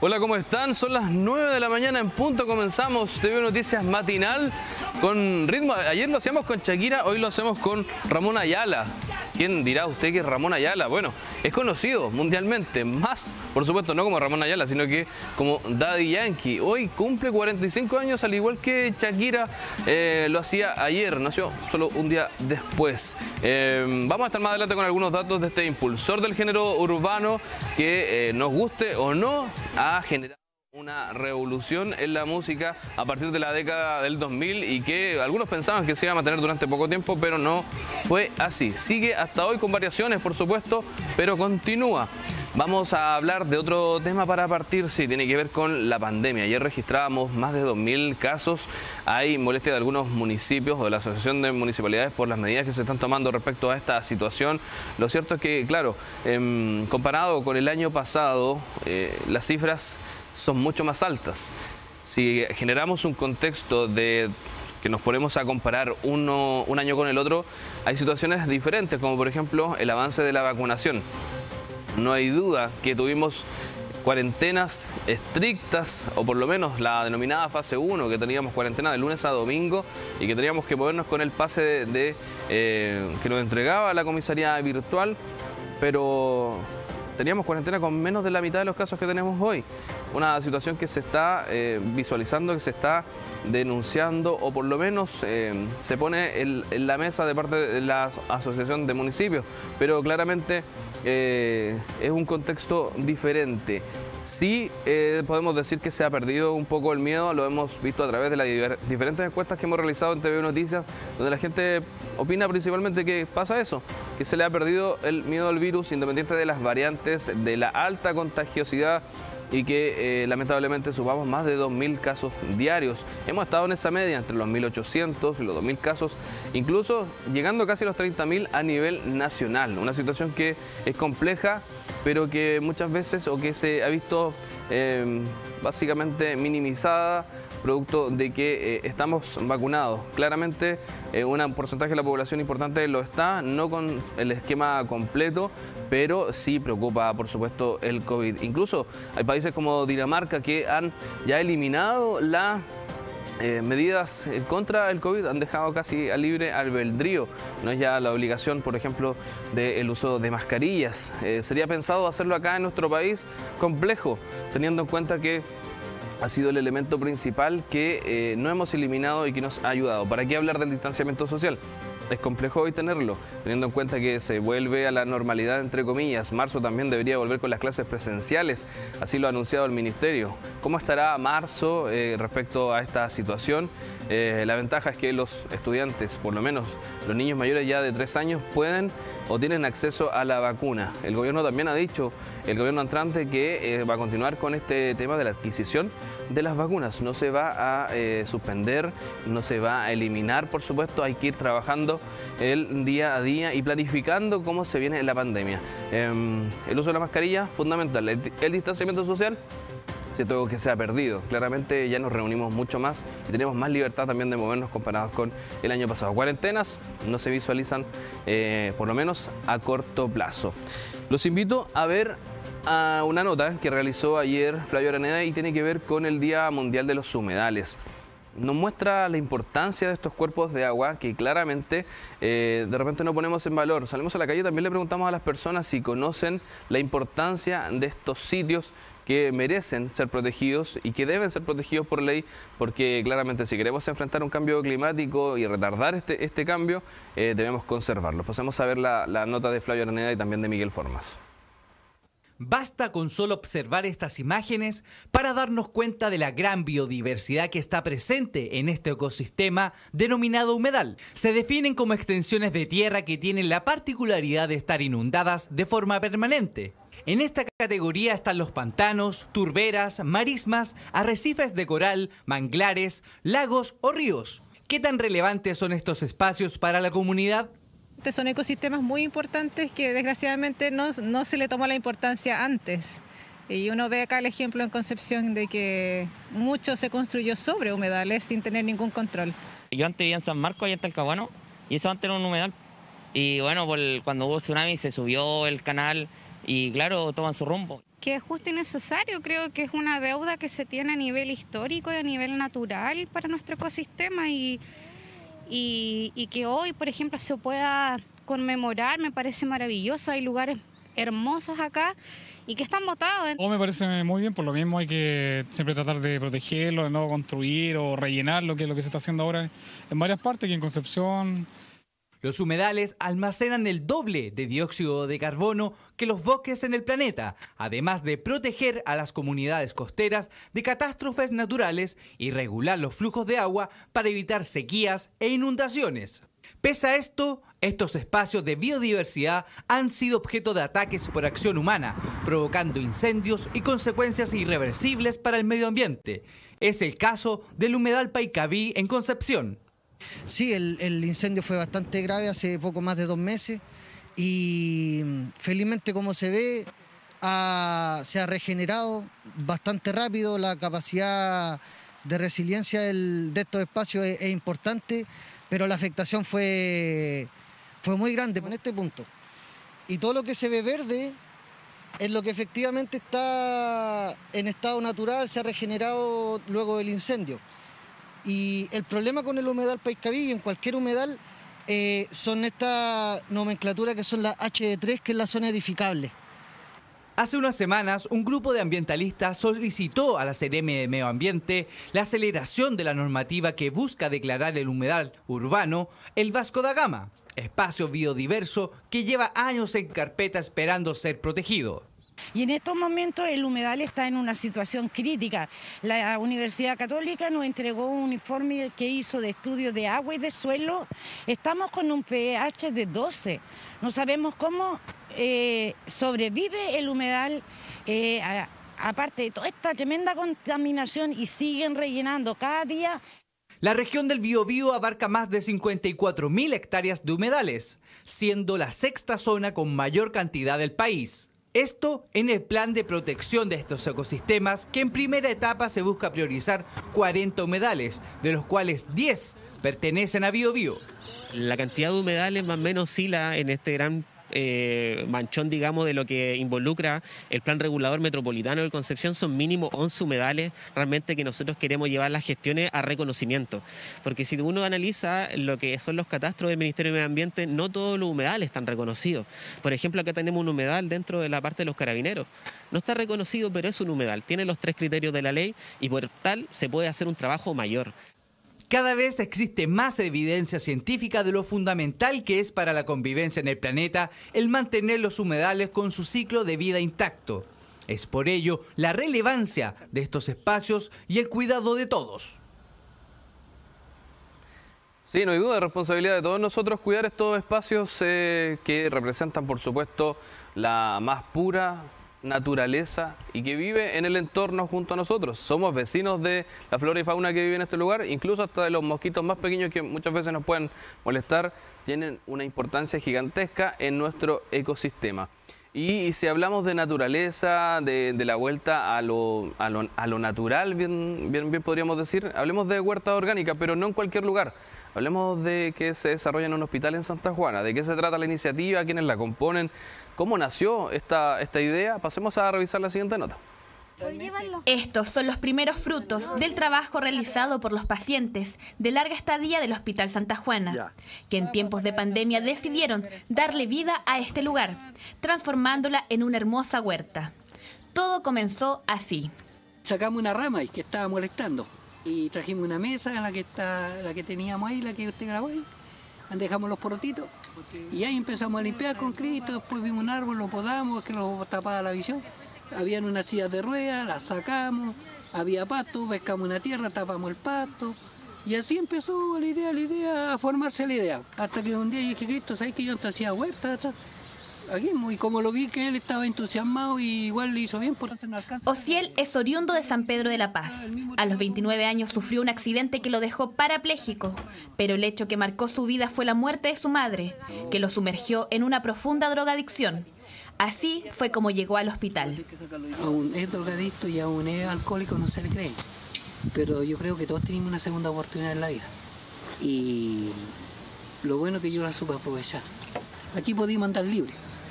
Hola, ¿cómo están? Son las 9 de la mañana en punto, comenzamos TV Noticias matinal con ritmo. Ayer lo hacíamos con Shakira, hoy lo hacemos con Ramón Ayala. ¿Quién dirá usted que es Ramón Ayala? Bueno, es conocido mundialmente, más, por supuesto, no como Ramón Ayala, sino que como Daddy Yankee. Hoy cumple 45 años, al igual que Shakira lo hacía ayer, nació solo un día después. Vamos a estar más adelante con algunos datos de este impulsor del género urbano que, nos guste o no, ha generado una revolución en la música a partir de la década del 2000 y que algunos pensaban que se iba a mantener durante poco tiempo, pero no fue así. Sigue hasta hoy con variaciones, por supuesto, pero continúa. Vamos a hablar de otro tema para partir, sí, tiene que ver con la pandemia. Ayer registrábamos más de 2000 casos. Hay molestia de algunos municipios o de la Asociación de Municipalidades por las medidas que se están tomando respecto a esta situación. Lo cierto es que, claro, comparado con el año pasado, las cifras son mucho más altas. Si generamos un contexto de que nos ponemos a comparar un año con el otro, hay situaciones diferentes, como por ejemplo el avance de la vacunación. No hay duda que tuvimos cuarentenas estrictas, o por lo menos la denominada fase 1, que teníamos cuarentena de lunes a domingo y que teníamos que movernos con el pase que nos entregaba la comisaría virtual, pero teníamos cuarentena con menos de la mitad de los casos que tenemos hoy. Una situación que se está visualizando, que se está denunciando, o por lo menos se pone en la mesa de parte de la Asociación de Municipios, pero claramente es un contexto diferente. Sí, podemos decir que se ha perdido un poco el miedo, lo hemos visto a través de las diferentes encuestas que hemos realizado en TV Noticias, donde la gente opina principalmente que pasa eso, que se le ha perdido el miedo al virus, independiente de las variantes, de la alta contagiosidad, y que lamentablemente sumamos más de 2000 casos diarios. Hemos estado en esa media, entre los 1800 y los 2000 casos, incluso llegando casi a los 30.000 a nivel nacional. Una situación que es compleja, pero que muchas veces, o que se ha visto básicamente minimizada, producto de que estamos vacunados. Claramente un porcentaje de la población importante lo está, no con el esquema completo, pero sí preocupa, por supuesto, el COVID. Incluso hay países como Dinamarca que han ya eliminado las medidas contra el COVID, han dejado casi a libre albedrío. No es ya la obligación, por ejemplo, del uso de mascarillas. ¿Sería pensado hacerlo acá en nuestro país? Complejo, teniendo en cuenta que ha sido el elemento principal que no hemos eliminado y que nos ha ayudado. ¿Para qué hablar del distanciamiento social? Es complejo hoy tenerlo, teniendo en cuenta que se vuelve a la normalidad, entre comillas. Marzo también debería volver con las clases presenciales, así lo ha anunciado el Ministerio. ¿Cómo estará marzo respecto a esta situación? La ventaja es que los estudiantes, por lo menos los niños mayores ya de 3 años, pueden o tienen acceso a la vacuna. El gobierno también ha dicho, el gobierno entrante, que va a continuar con este tema de la adquisición de las vacunas. No se va a suspender, no se va a eliminar, por supuesto. Hay que ir trabajando el día a día y planificando cómo se viene la pandemia. El uso de la mascarilla, fundamental. El distanciamiento social, siento que se ha perdido. Claramente ya nos reunimos mucho más y tenemos más libertad también de movernos comparados con el año pasado. Cuarentenas no se visualizan, por lo menos a corto plazo. Los invito a ver a una nota que realizó ayer Flavio Araneda y tiene que ver con el Día Mundial de los Humedales. Nos muestra la importancia de estos cuerpos de agua que claramente de repente no ponemos en valor. Salimos a la calle y también le preguntamos a las personas si conocen la importancia de estos sitios que merecen ser protegidos y que deben ser protegidos por ley, porque claramente si queremos enfrentar un cambio climático y retardar este cambio, debemos conservarlos. Pasemos a ver la nota de Flavio Araneda y también de Miguel Formas. Basta con solo observar estas imágenes para darnos cuenta de la gran biodiversidad que está presente en este ecosistema denominado humedal. Se definen como extensiones de tierra que tienen la particularidad de estar inundadas de forma permanente. En esta categoría están los pantanos, turberas, marismas, arrecifes de coral, manglares, lagos o ríos. ¿Qué tan relevantes son estos espacios para la comunidad? Son ecosistemas muy importantes que desgraciadamente no se le tomó la importancia antes. Y uno ve acá el ejemplo en Concepción de que mucho se construyó sobre humedales sin tener ningún control. Yo antes vivía en San Marcos, allá en Talcahuano, y eso antes era un humedal. Y bueno, cuando hubo tsunami se subió el canal y claro, toman su rumbo. que es justo y necesario. Creo que es una deuda que se tiene a nivel histórico y a nivel natural para nuestro ecosistema y que hoy, por ejemplo, se pueda conmemorar, me parece maravilloso. Hay lugares hermosos acá y que están botados. Me parece muy bien, por lo mismo hay que siempre tratar de protegerlo, de no construir o rellenar lo que se está haciendo ahora en varias partes, aquí en Concepción. Los humedales almacenan el doble de dióxido de carbono que los bosques en el planeta, además de proteger a las comunidades costeras de catástrofes naturales y regular los flujos de agua para evitar sequías e inundaciones. Pese a esto, estos espacios de biodiversidad han sido objeto de ataques por acción humana, provocando incendios y consecuencias irreversibles para el medio ambiente. Es el caso del humedal Paicaví en Concepción. Sí, el incendio fue bastante grave hace poco más de 2 meses y felizmente, como se ve, se ha regenerado bastante rápido. La capacidad de resiliencia de estos espacios es importante, pero la afectación fue muy grande en este punto. Y todo lo que se ve verde es lo que efectivamente está en estado natural, se ha regenerado luego del incendio. Y el problema con el humedal Paicaví y en cualquier humedal son esta nomenclatura que son las HD3, que es la zona edificable. Hace unas semanas, un grupo de ambientalistas solicitó a la Seremi de Medio Ambiente la aceleración de la normativa que busca declarar el humedal urbano el Vasco da Gama, espacio biodiverso que lleva años en carpeta esperando ser protegido. Y en estos momentos el humedal está en una situación crítica. La Universidad Católica nos entregó un informe que hizo de estudio de agua y de suelo. Estamos con un pH de 12. No sabemos cómo sobrevive el humedal, aparte de toda esta tremenda contaminación, y siguen rellenando cada día. La región del Biobío abarca más de 54.000 hectáreas de humedales, siendo la 6ª zona con mayor cantidad del país. Esto en el plan de protección de estos ecosistemas, que en primera etapa se busca priorizar 40 humedales, de los cuales 10 pertenecen a Biobío. La cantidad de humedales más o menos oscila en este gran manchón, digamos, de lo que involucra el plan regulador metropolitano de Concepción. Son mínimo 11 humedales realmente que nosotros queremos llevar las gestiones a reconocimiento, porque si uno analiza lo que son los catastros del Ministerio de Medio Ambiente, no todos los humedales están reconocidos. Por ejemplo, acá tenemos un humedal dentro de la parte de los carabineros, no está reconocido, pero es un humedal, tiene los 3 criterios de la ley y por tal se puede hacer un trabajo mayor. Cada vez existe más evidencia científica de lo fundamental que es para la convivencia en el planeta el mantener los humedales con su ciclo de vida intacto. Es por ello la relevancia de estos espacios y el cuidado de todos. Sí, no hay duda, responsabilidad de todos nosotros cuidar estos espacios que representan, por supuesto, la más pura naturaleza y que vive en el entorno junto a nosotros. Somos vecinos de la flora y fauna que vive en este lugar, incluso hasta de los mosquitos más pequeños que muchas veces nos pueden molestar, tienen una importancia gigantesca en nuestro ecosistema. Y si hablamos de naturaleza, de la vuelta a lo natural, bien podríamos decir, hablemos de huerta orgánica, pero no en cualquier lugar. Hablemos de que se desarrolla en un hospital en Santa Juana, de qué se trata la iniciativa, quiénes la componen, cómo nació esta idea. Pasemos a revisar la siguiente nota. Estos son los primeros frutos del trabajo realizado por los pacientes de larga estadía del Hospital Santa Juana, que en tiempos de pandemia decidieron darle vida a este lugar, transformándola en una hermosa huerta. Todo comenzó así. Sacamos una rama que estaba molestando y trajimos una mesa en la que teníamos ahí, la que usted grabó ahí. Dejamos los porotitos y ahí empezamos a limpiar con Cristo. Después vimos un árbol, lo podamos, que lo tapaba la visión. Habían unas sillas de ruedas, las sacamos, había pasto, pescamos una tierra, tapamos el pasto. Y así empezó la idea, a formarse la idea. Hasta que un día dije, Cristo, ¿sabes que yo antes hacía huerta? Aquí, y como lo vi que él estaba entusiasmado y igual le hizo bien. Osiel es oriundo de San Pedro de la Paz. A los 29 años sufrió un accidente que lo dejó parapléjico, pero el hecho que marcó su vida fue la muerte de su madre, que lo sumergió en una profunda drogadicción. Así fue como llegó al hospital. Aún es drogadicto y aún es alcohólico, no se le cree. Pero yo creo que todos tenemos una segunda oportunidad en la vida. Y lo bueno es que yo la supe aprovechar. Aquí podíamos andar libre.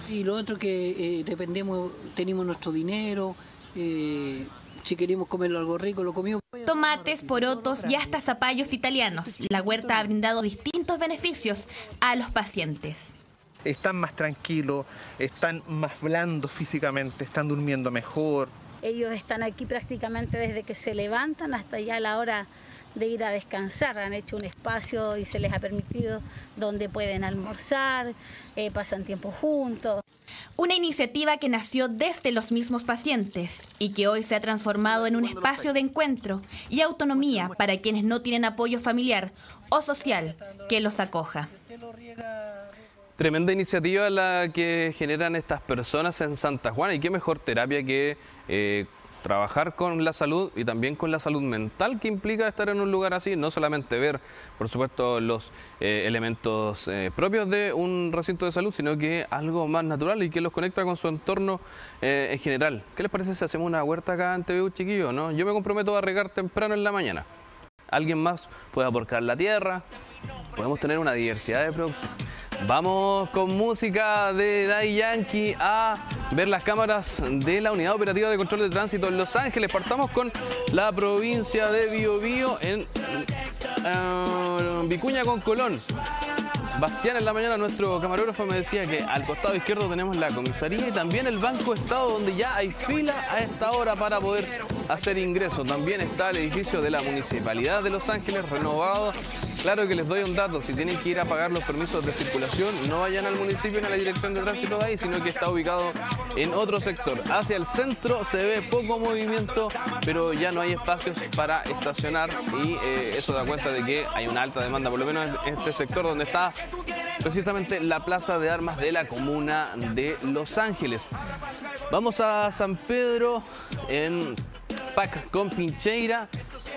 Y lo otro que dependemos, tenemos nuestro dinero, si queremos comer algo rico, lo comimos. Tomates, porotos y hasta zapallos italianos. La huerta ha brindado distintos beneficios a los pacientes. Están más tranquilos, están más blandos físicamente, están durmiendo mejor. Ellos están aquí prácticamente desde que se levantan hasta ya la hora de ir a descansar. Han hecho un espacio y se les ha permitido donde pueden almorzar, pasan tiempo juntos. Una iniciativa que nació desde los mismos pacientes y que hoy se ha transformado en un espacio de encuentro y autonomía para quienes no tienen apoyo familiar o social que los acoja. Tremenda iniciativa la que generan estas personas en Santa Juana, y qué mejor terapia que trabajar con la salud y también con la salud mental que implica estar en un lugar así, no solamente ver, por supuesto, los elementos propios de un recinto de salud, sino que algo más natural y que los conecta con su entorno en general. ¿Qué les parece si hacemos una huerta acá en TVU, chiquillos? ¿No? Yo me comprometo a regar temprano en la mañana. Alguien más puede aporcar la tierra, podemos tener una diversidad de productos. Vamos con música de Daddy Yankee a ver las cámaras de la Unidad Operativa de Control de Tránsito en Los Ángeles. Partamos con la provincia de Biobío en Vicuña con Colón. Bastián, en la mañana nuestro camarógrafo me decía que al costado izquierdo tenemos la comisaría y también el Banco Estado, donde ya hay fila a esta hora para poder hacer ingreso. También está el edificio de la Municipalidad de Los Ángeles renovado. Claro que les doy un dato: si tienen que ir a pagar los permisos de circulación, no vayan al municipio ni a la dirección de tránsito de ahí, sino que está ubicado en otro sector. Hacia el centro se ve poco movimiento, pero ya no hay espacios para estacionar y eso da cuenta de que hay una alta demanda, por lo menos en este sector donde está precisamente la Plaza de Armas de la comuna de Los Ángeles. Vamos a San Pedro en PAC con Pincheira,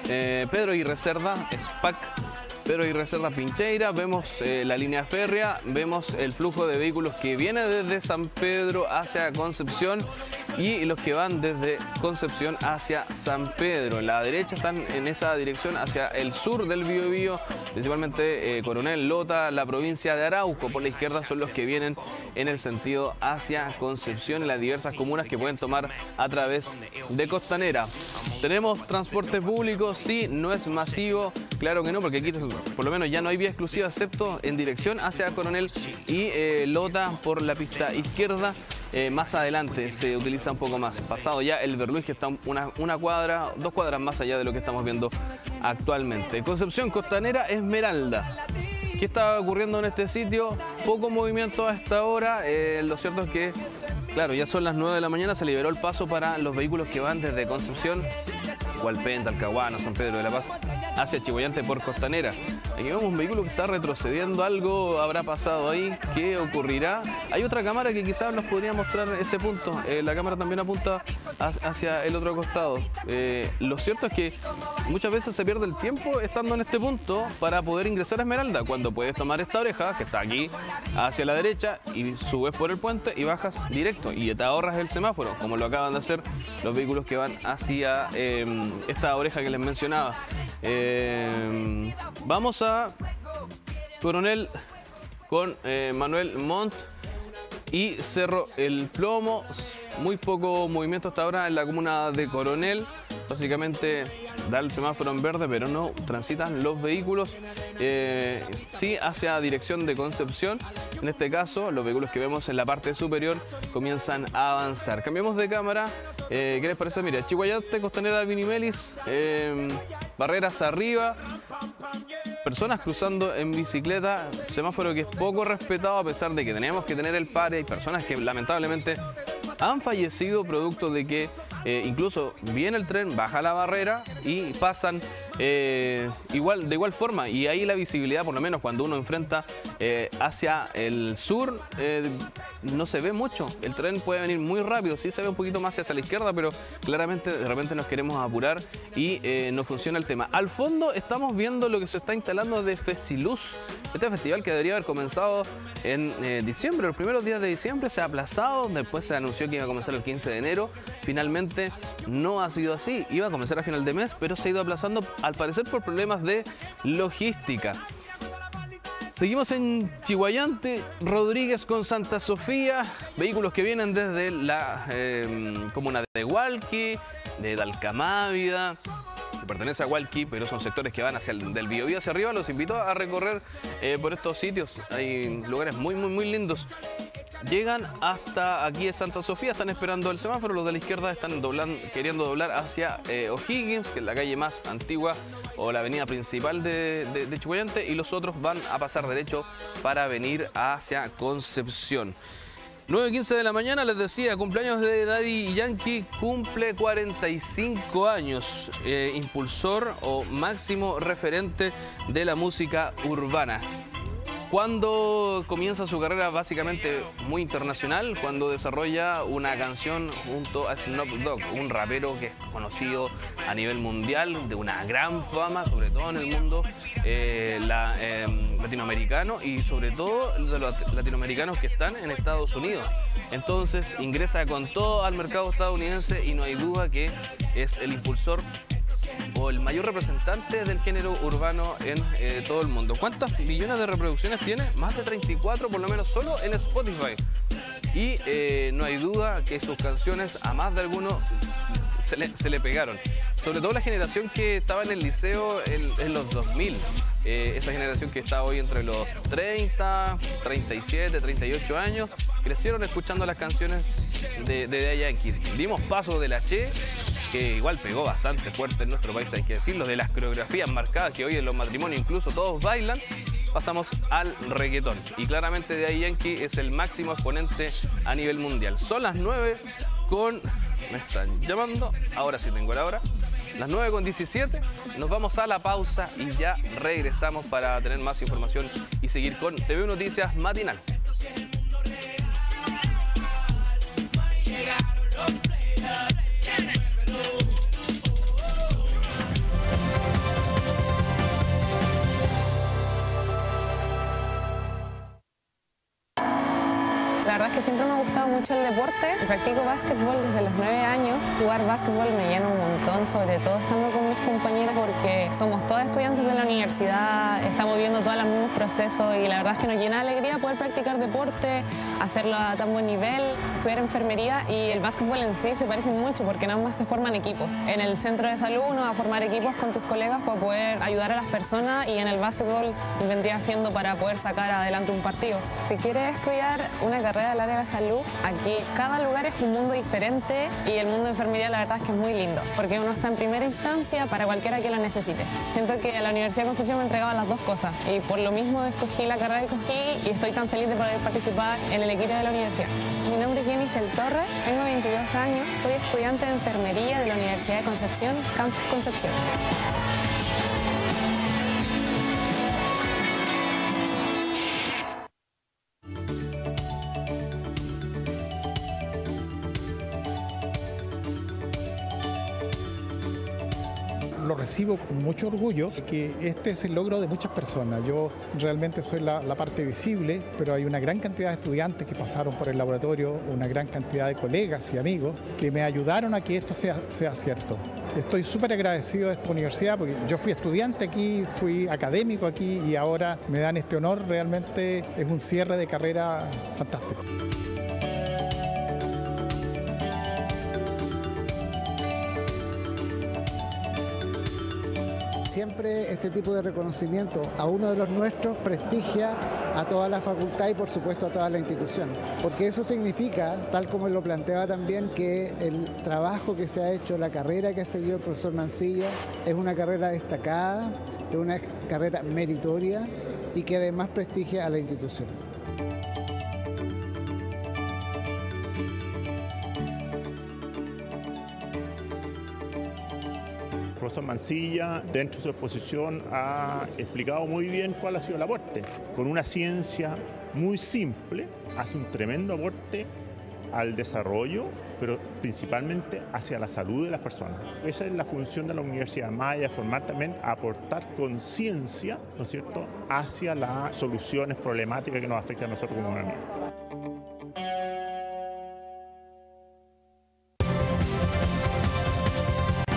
Pedro y Reserva, es PAC Pedro y Reserva Pincheira. Vemos la línea férrea, vemos el flujo de vehículos que viene desde San Pedro hacia Concepción y los que van desde Concepción hacia San Pedro. La derecha están en esa dirección hacia el sur del Biobío, principalmente Coronel, Lota, la provincia de Arauco. Por la izquierda son los que vienen en el sentido hacia Concepción, en las diversas comunas que pueden tomar a través de Costanera. ¿Tenemos transporte público? Sí, no es masivo, claro que no, porque aquí por lo menos ya no hay vía exclusiva, excepto en dirección hacia Coronel y Lota por la pista izquierda. Más adelante se utiliza un poco más. Pasado ya el Berluis, que está una cuadra, 2 cuadras más allá de lo que estamos viendo actualmente. Concepción, Costanera, Esmeralda. ¿Qué está ocurriendo en este sitio? Poco movimiento a esta hora. Lo cierto es que, claro, ya son las 9 de la mañana, se liberó el paso para los vehículos que van desde Concepción, Hualpén, Talcahuano, San Pedro de la Paz, hacia Chihuayante por Costanera. Aquí vemos un vehículo que está retrocediendo, algo habrá pasado ahí, ¿qué ocurrirá? Hay otra cámara que quizás nos podría mostrar ese punto, la cámara también apunta hacia el otro costado. Lo cierto es que muchas veces se pierde el tiempo estando en este punto para poder ingresar a Esmeralda, cuando puedes tomar esta oreja que está aquí hacia la derecha y subes por el puente y bajas directo y te ahorras el semáforo, como lo acaban de hacer los vehículos que van hacia esta oreja que les mencionaba. Vamos a Coronel con Manuel Montt y Cerro El Plomo. Muy poco movimiento hasta ahora en la comuna de Coronel. Básicamente da el semáforo en verde, pero no transitan los vehículos. Sí hacia dirección de Concepción. En este caso, los vehículos que vemos en la parte superior comienzan a avanzar. Cambiamos de cámara. ¿Qué les parece? Mira, Chihuayante, Costanera, Vinimelis, barreras arriba, personas cruzando en bicicleta, semáforo que es poco respetado a pesar de que tenemos que tener el pare. Hay personas que lamentablemente han fallecido producto de que incluso viene el tren, baja la barrera y pasan de igual forma, y ahí la visibilidad, por lo menos cuando uno enfrenta hacia el sur, no se ve mucho. El tren puede venir muy rápido, sí se ve un poquito más hacia la izquierda, pero claramente de repente nos queremos apurar y no funciona el tema. Al fondo estamos viendo lo que se está instalando de Fesiluz, este festival que debería haber comenzado en diciembre, los primeros días de diciembre. Se ha aplazado, después se anunció que iba a comenzar el 15 de enero, finalmente no ha sido así, iba a comenzar a final de mes, pero se ha ido aplazando al parecer por problemas de logística. Seguimos en Chiguayante, Rodríguez con Santa Sofía, vehículos que vienen desde la comuna de Hualqui, de Talcamávida, que pertenece a Hualqui, pero son sectores que van hacia del Biobío hacia arriba. Los invito a recorrer por estos sitios, hay lugares muy lindos. Llegan hasta aquí de Santa Sofía, están esperando el semáforo, los de la izquierda están queriendo doblar hacia O'Higgins, que es la calle más antigua o la avenida principal de Chiguayante, y los otros van a pasar derecho para venir hacia Concepción. 9:15 de la mañana, les decía, cumpleaños de Daddy Yankee, cumple 45 años, impulsor o máximo referente de la música urbana. Cuando comienza su carrera básicamente muy internacional, cuando desarrolla una canción junto a Snoop Dogg, un rapero que es conocido a nivel mundial, de una gran fama, sobre todo en el mundo latinoamericano y sobre todo de los latinoamericanos que están en Estados Unidos. Entonces ingresa con todo al mercado estadounidense y no hay duda que es el impulsor o el mayor representante del género urbano en todo el mundo. ¿Cuántas millones de reproducciones tiene? Más de 34 por lo menos solo en Spotify. Y no hay duda que sus canciones a más de alguno se le pegaron. Sobre todo la generación que estaba en el liceo en los 2000. Esa generación que está hoy entre los 30, 37, 38 años, crecieron escuchando las canciones de Daddy Yankee. Dimos paso de la Che, que igual pegó bastante fuerte en nuestro país, hay que decirlo, de las coreografías marcadas que hoy en los matrimonios incluso todos bailan, pasamos al reggaetón. Y claramente Daddy Yankee es el máximo exponente a nivel mundial. Son las 9 con... Me están llamando, ahora sí tengo la hora. Las 9:17, nos vamos a la pausa y ya regresamos para tener más información y seguir con TV Noticias Matinal. La verdad es que siempre me ha gustado mucho el deporte. Practico básquetbol desde los 9 años. Jugar básquetbol me llena un montón, sobre todo estando con mis compañeras porque somos todas estudiantes de la universidad, estamos viviendo todos los mismos procesos y la verdad es que nos llena de alegría poder practicar deporte, hacerlo a tan buen nivel, estudiar enfermería y el básquetbol en sí se parecen mucho porque nada más se forman equipos. En el centro de salud uno va a formar equipos con tus colegas para poder ayudar a las personas y en el básquetbol vendría siendo para poder sacar adelante un partido. Si quieres estudiar una carrera del área de salud, aquí cada lugar es un mundo diferente y el mundo de enfermería la verdad es que es muy lindo porque uno está en primera instancia para cualquiera que lo necesite. Siento que la Universidad de Concepción me entregaba las dos cosas y por lo mismo escogí la carrera que escogí y estoy tan feliz de poder participar en el equipo de la universidad. Mi nombre es Jenny Torres, tengo 22 años, soy estudiante de enfermería de la Universidad de Concepción, Campus Concepción. Lo recibo con mucho orgullo, que este es el logro de muchas personas. Yo realmente soy la parte visible, pero hay una gran cantidad de estudiantes que pasaron por el laboratorio, una gran cantidad de colegas y amigos que me ayudaron a que esto sea cierto. Estoy súper agradecido de esta universidad porque yo fui estudiante aquí, fui académico aquí y ahora me dan este honor. Realmente es un cierre de carrera fantástico. Siempre este tipo de reconocimiento a uno de los nuestros prestigia a toda la facultad y por supuesto a toda la institución, porque eso significa, tal como lo planteaba también, que el trabajo que se ha hecho, la carrera que ha seguido el profesor Mancilla es una carrera destacada, es una carrera meritoria y que además prestigia a la institución. El profesor Mancilla, dentro de su exposición, ha explicado muy bien cuál ha sido el aporte. Con una ciencia muy simple, hace un tremendo aporte al desarrollo, pero principalmente hacia la salud de las personas. Esa es la función de la universidad, más allá de formar también, aportar conciencia, ¿no es cierto?, hacia las soluciones problemáticas que nos afectan a nosotros como humanidad.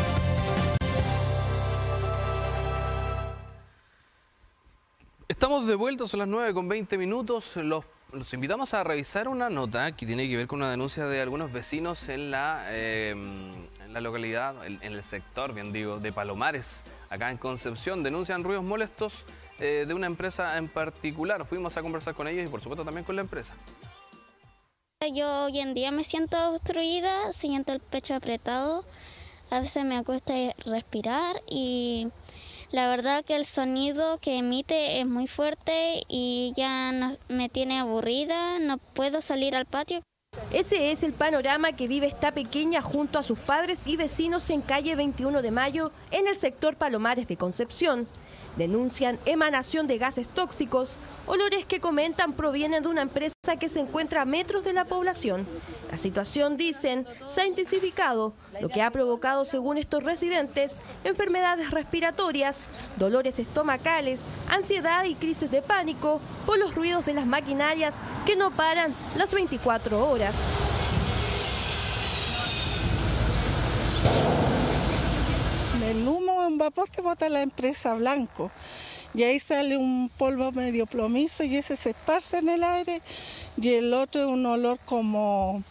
Estamos de vuelta, son las 9:20. Los invitamos a revisar una nota que tiene que ver con una denuncia de algunos vecinos en la localidad, en el sector, bien digo, de Palomares, acá en Concepción. Denuncian ruidos molestos de una empresa en particular. Fuimos a conversar con ellos y por supuesto también con la empresa. Yo hoy en día me siento obstruida, siento el pecho apretado, a veces me cuesta respirar y la verdad que el sonido que emite es muy fuerte y ya me tiene aburrida, no puedo salir al patio. Ese es el panorama que vive esta pequeña junto a sus padres y vecinos en calle 21 de Mayo, en el sector Palomares de Concepción. Denuncian emanación de gases tóxicos, olores que comentan provienen de una empresa que se encuentra a metros de la población. La situación, dicen, se ha intensificado, lo que ha provocado, según estos residentes, enfermedades respiratorias, dolores estomacales, ansiedad y crisis de pánico por los ruidos de las maquinarias que no paran las 24 horas. El humo en vapor que bota la empresa blanco. Y ahí sale un polvo medio plomizo y ese se esparce en el aire. Y el otro es un olor como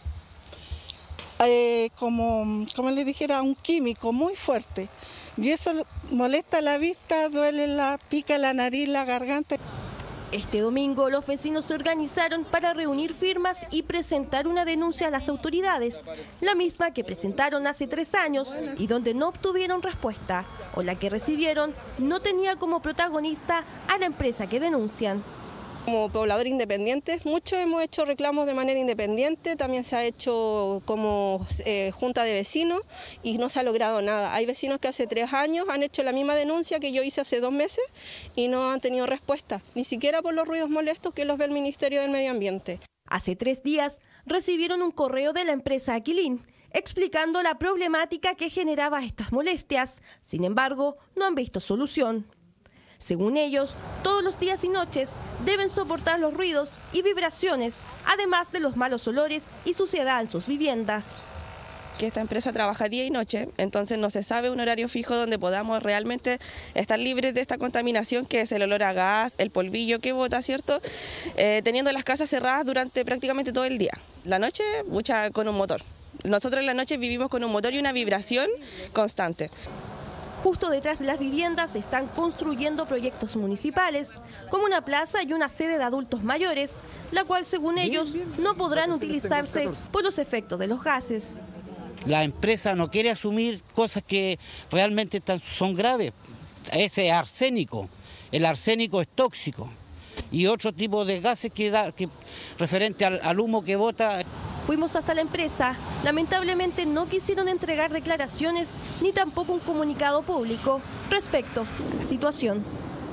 le dijera, un químico muy fuerte. Y eso molesta la vista, pica la nariz, la garganta. Este domingo los vecinos se organizaron para reunir firmas y presentar una denuncia a las autoridades, la misma que presentaron hace 3 años y donde no obtuvieron respuesta, o la que recibieron no tenía como protagonista a la empresa que denuncian. Como pobladores independientes, muchos hemos hecho reclamos de manera independiente, también se ha hecho como junta de vecinos y no se ha logrado nada. Hay vecinos que hace 3 años han hecho la misma denuncia que yo hice hace 2 meses y no han tenido respuesta, ni siquiera por los ruidos molestos que los ve el Ministerio del Medio Ambiente. Hace 3 días recibieron un correo de la empresa Aquilín explicando la problemática que generaba estas molestias. Sin embargo, no han visto solución. Según ellos, todos los días y noches deben soportar los ruidos y vibraciones, además de los malos olores y suciedad en sus viviendas. Que esta empresa trabaja día y noche, entonces no se sabe un horario fijo donde podamos realmente estar libres de esta contaminación que es el olor a gas, el polvillo que bota, ¿cierto? Teniendo las casas cerradas durante prácticamente todo el día. La noche, mucha con un motor. Nosotros en la noche vivimos con un motor y una vibración constante. Justo detrás de las viviendas se están construyendo proyectos municipales, como una plaza y una sede de adultos mayores, la cual, según ellos, no podrán utilizarse por los efectos de los gases. La empresa no quiere asumir cosas que realmente son graves. Ese es arsénico, el arsénico es tóxico y otro tipo de gases que referente al humo que bota. Fuimos hasta la empresa, lamentablemente no quisieron entregar declaraciones ni tampoco un comunicado público respecto a la situación.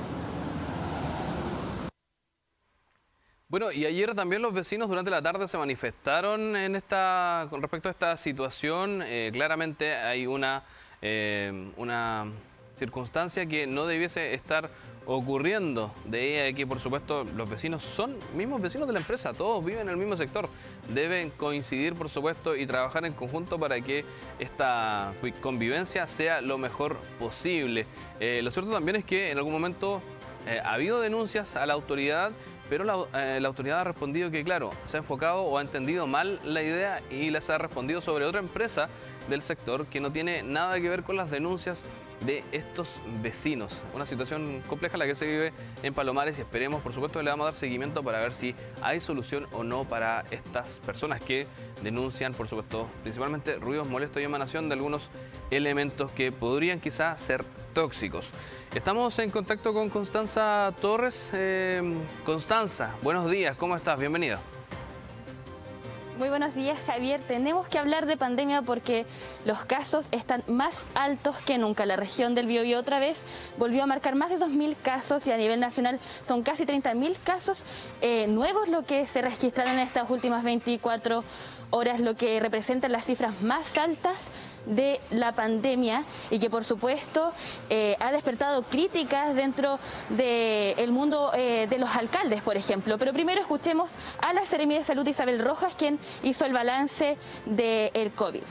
Bueno, y ayer también los vecinos durante la tarde se manifestaron con respecto a esta situación. Claramente hay una circunstancia que no debiese estar ocurriendo. De ahí que, por supuesto, los vecinos son mismos vecinos de la empresa, todos viven en el mismo sector. Deben coincidir, por supuesto, y trabajar en conjunto para que esta convivencia sea lo mejor posible. Lo cierto también es que en algún momento ha habido denuncias a la autoridad, pero la autoridad ha respondido que, claro, se ha enfocado o ha entendido mal la idea y les ha respondido sobre otra empresa del sector que no tiene nada que ver con las denuncias de estos vecinos. Una situación compleja la que se vive en Palomares y esperemos, por supuesto, que le vamos a dar seguimiento para ver si hay solución o no para estas personas que denuncian, por supuesto, principalmente ruidos molestos y emanación de algunos elementos que podrían quizás ser tóxicos. Estamos en contacto con Constanza Torres. Constanza, buenos días, ¿cómo estás? Bienvenida. Muy buenos días, Javier. Tenemos que hablar de pandemia porque los casos están más altos que nunca. La región del Biobío otra vez volvió a marcar más de 2.000 casos y a nivel nacional son casi 30.000 casos nuevos lo que se registraron en estas últimas 24 horas, lo que representa las cifras más altas de la pandemia y que por supuesto ha despertado críticas dentro del mundo de los alcaldes, por ejemplo. Pero primero escuchemos a la Seremi de Salud Isabel Rojas, quien hizo el balance del COVID.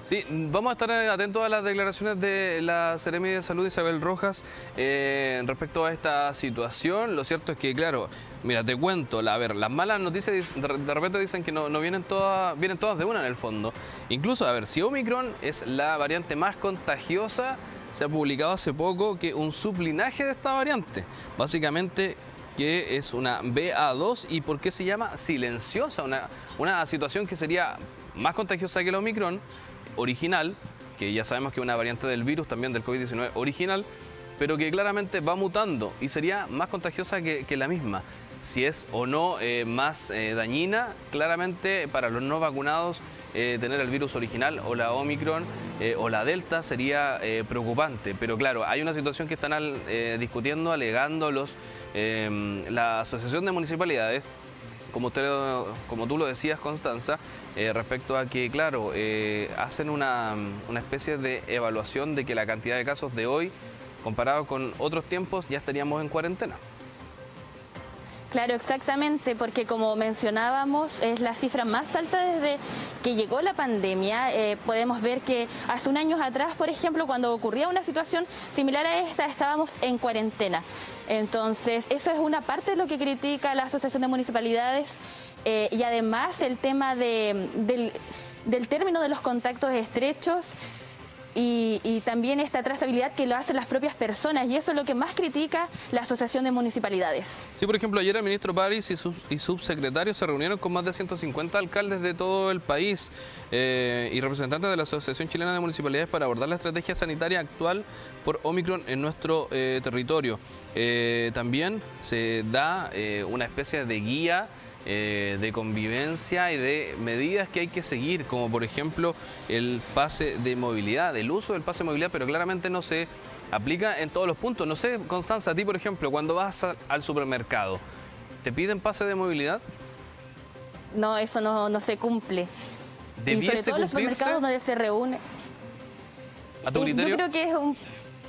Sí, vamos a estar atentos a las declaraciones de la Seremi de Salud, Isabel Rojas, respecto a esta situación. Lo cierto es que, claro, mira, te cuento, a ver, las malas noticias de repente dicen que no vienen todas de una en el fondo. Incluso, a ver, si Omicron es la variante más contagiosa, se ha publicado hace poco que un sublinaje de esta variante, básicamente que es una BA2, y por qué se llama silenciosa, una situación que sería más contagiosa que el Omicron original, que ya sabemos que es una variante del virus, también del COVID-19 original, pero que claramente va mutando y sería más contagiosa que la misma. Si es o no más dañina, claramente para los no vacunados tener el virus original o la Omicron o la Delta sería preocupante. Pero claro, hay una situación que están discutiendo, alegando la Asociación de Municipalidades, como tú lo decías, Constanza, respecto a que, claro, hacen una especie de evaluación de que la cantidad de casos de hoy, comparado con otros tiempos, ya estaríamos en cuarentena. Claro, exactamente, porque como mencionábamos, es la cifra más alta desde que llegó la pandemia. Podemos ver que hace un año atrás, por ejemplo, cuando ocurría una situación similar a esta, estábamos en cuarentena. Entonces, eso es una parte de lo que critica la Asociación de Municipalidades, y además el tema del término de los contactos estrechos y también esta trazabilidad que lo hacen las propias personas, y eso es lo que más critica la Asociación de Municipalidades. Sí, por ejemplo, ayer el ministro París y subsecretarios se reunieron con más de 150 alcaldes de todo el país y representantes de la Asociación Chilena de Municipalidades para abordar la estrategia sanitaria actual por Omicron en nuestro territorio. También se da una especie de guía de convivencia y de medidas que hay que seguir, como por ejemplo el pase de movilidad, el uso del pase de movilidad, pero claramente no se aplica en todos los puntos. No sé, Constanza, a ti por ejemplo, cuando vas al supermercado, ¿te piden pase de movilidad? No, eso no se cumple. Y sobre todo en los supermercados donde se reúne. ¿A tu criterio? Yo creo que es un...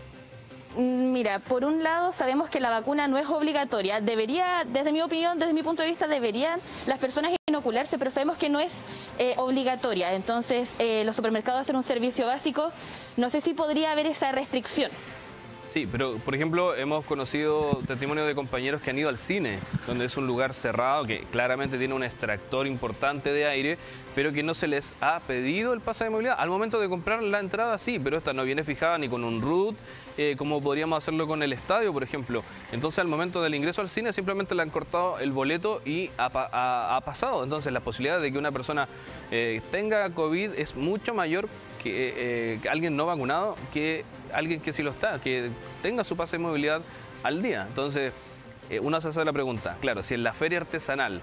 Mira, por un lado sabemos que la vacuna no es obligatoria. Debería, desde mi opinión, desde mi punto de vista, deberían las personas inocularse, pero sabemos que no es obligatoria. Entonces, los supermercados hacen un servicio básico. No sé si podría haber esa restricción. Sí, pero por ejemplo hemos conocido testimonios de compañeros que han ido al cine, donde es un lugar cerrado que claramente tiene un extractor importante de aire, pero que no se les ha pedido el pase de movilidad. Al momento de comprar la entrada sí, pero esta no viene fijada ni con un RUT, como podríamos hacerlo con el estadio, por ejemplo. Entonces al momento del ingreso al cine simplemente le han cortado el boleto y ha pasado. Entonces la posibilidad de que una persona tenga COVID es mucho mayor que alguien no vacunado, que alguien que sí lo está, que tenga su pase de movilidad al día. Entonces, uno se hace la pregunta, claro, si en la feria artesanal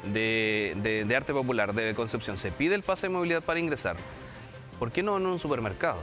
de arte popular de Concepción se pide el pase de movilidad para ingresar, ¿por qué no en un supermercado?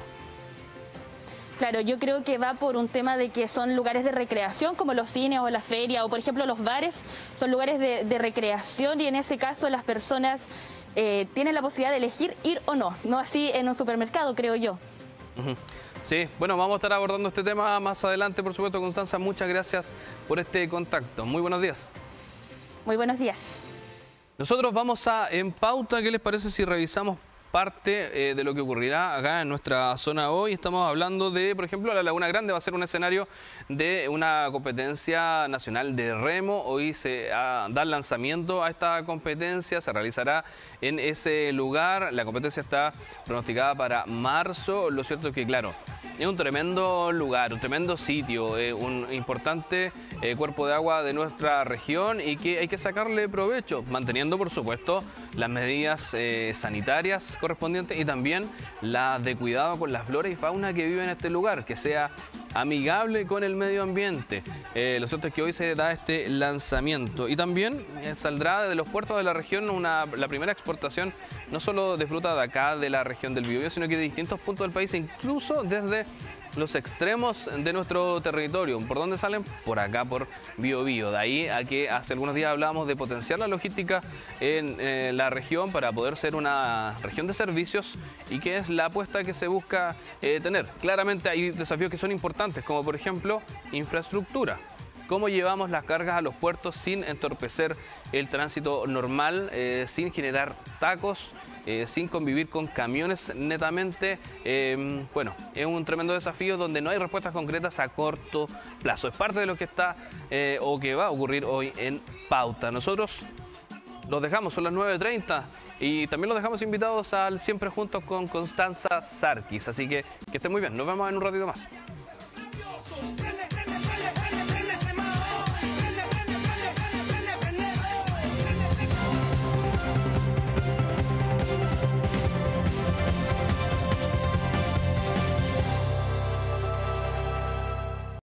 Claro, yo creo que va por un tema de que son lugares de recreación, como los cines o la feria, o por ejemplo los bares, son lugares de recreación, y en ese caso las personas tienen la posibilidad de elegir ir o no, no así en un supermercado, creo yo. Sí, bueno, vamos a estar abordando este tema más adelante, por supuesto, Constanza. Muchas gracias por este contacto. Muy buenos días. Muy buenos días. Nosotros vamos a En Pauta. ¿Qué les parece si revisamos parte de lo que ocurrirá acá en nuestra zona hoy? Estamos hablando de, por ejemplo, la Laguna Grande va a ser un escenario de una competencia nacional de remo. Hoy se da el lanzamiento a esta competencia, se realizará en ese lugar. La competencia está pronosticada para marzo. Lo cierto es que, claro, es un tremendo lugar, un tremendo sitio, un importante cuerpo de agua de nuestra región, y que hay que sacarle provecho, manteniendo, por supuesto, las medidas sanitarias correspondientes y también la de cuidado con la flora y fauna que vive en este lugar, que sea amigable con el medio ambiente. Lo cierto es que hoy se da este lanzamiento y también saldrá de los puertos de la región la primera exportación, no solo de fruta de acá, de la región del Biobío, sino que de distintos puntos del país, e incluso desde los extremos de nuestro territorio. ¿Por dónde salen? Por acá, por Biobío. De ahí a que hace algunos días hablábamos de potenciar la logística en la región para poder ser una región de servicios, y que es la apuesta que se busca tener. Claramente hay desafíos que son importantes, como por ejemplo infraestructura. cómo llevamos las cargas a los puertos sin entorpecer el tránsito normal, sin generar tacos, sin convivir con camiones netamente. Bueno, es un tremendo desafío donde no hay respuestas concretas a corto plazo. Es parte de lo que está o que va a ocurrir hoy en Pauta. Nosotros los dejamos, son las 9:30 y también los dejamos invitados al Siempre Juntos con Constanza Sarkis. Así que estén muy bien, nos vemos en un ratito más.